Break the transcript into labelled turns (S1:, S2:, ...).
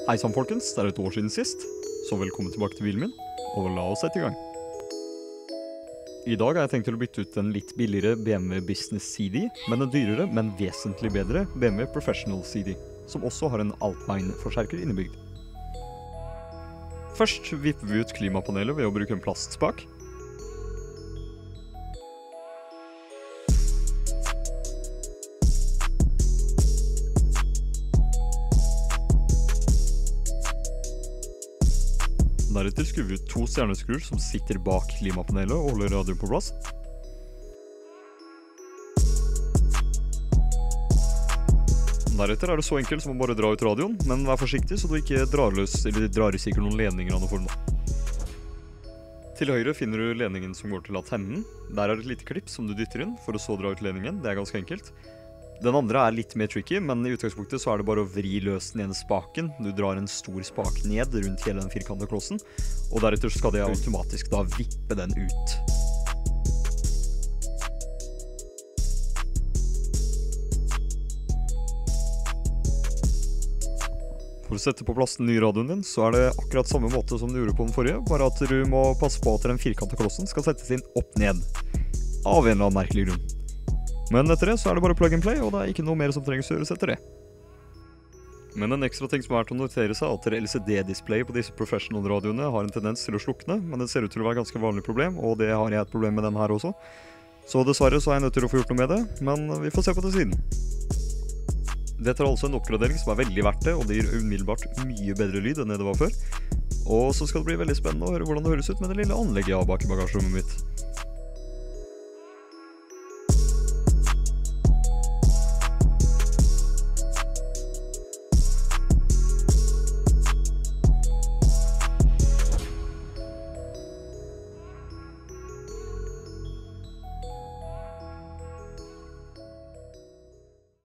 S1: Hei sann folkens, det er et år siden sist, så velkommen tilbake til bilen min, og la oss sette i gang. I dag har jeg tenkt til å bytte ut en litt billigere BMW Business CD, men en dyrere, men vesentlig bedre BMW Professional CD, som også har en Alpine-forsterker innebygd. Først vipper vi ut klimapanelet ved å bruke en plastspak. Deretter skrur vi ut 2 stjerneskruer som sitter bak klimapanelet og holder radioen på plass. Deretter er det så enkelt som å bare dra ut radioen, men vær forsiktig så du ikke drar løs eller drar i sikkert noen ledninger av noen form. Til høyre finner du ledningen som går til antennen. Der er det et lite klipp som du dytter inn for å så dra ut ledningen. Det er ganske enkelt. Den andre er litt mer tricky, men i utgangspunktet så er det bare å vri løs den ene spaken. Du drar en stor spak ned rundt hele den firkantede klossen, og deretter skal det automatisk da vippe den ut. For å sette på plass den nye radioen din, så er det akkurat samme måte som du gjorde på den forrige, bare at du må passe på at den firkantede klossen skal settes inn opp-ned, av en eller annen merkelig grunn. Men etter det så er det bare plug and play, og det er ikke noe mer som trengs å gjøres etter det. Men en ekstra ting som er til å notere seg, at LCD-display på disse professional-radioene har en tendens til å slukne, men det ser ut til å være et ganske vanlig problem, og det har jeg et problem med den her også. Så dessverre så er jeg nødt til å få gjort noe med det, men vi får se på det siden. Dette er altså en oppgradering som er veldig verdt det, og det gir umiddelbart mye bedre lyd enn det var før. Og så skal det bli veldig spennende å høre hvordan det høres ut med det lille anlegget jeg har bak i bagasjerommet mitt.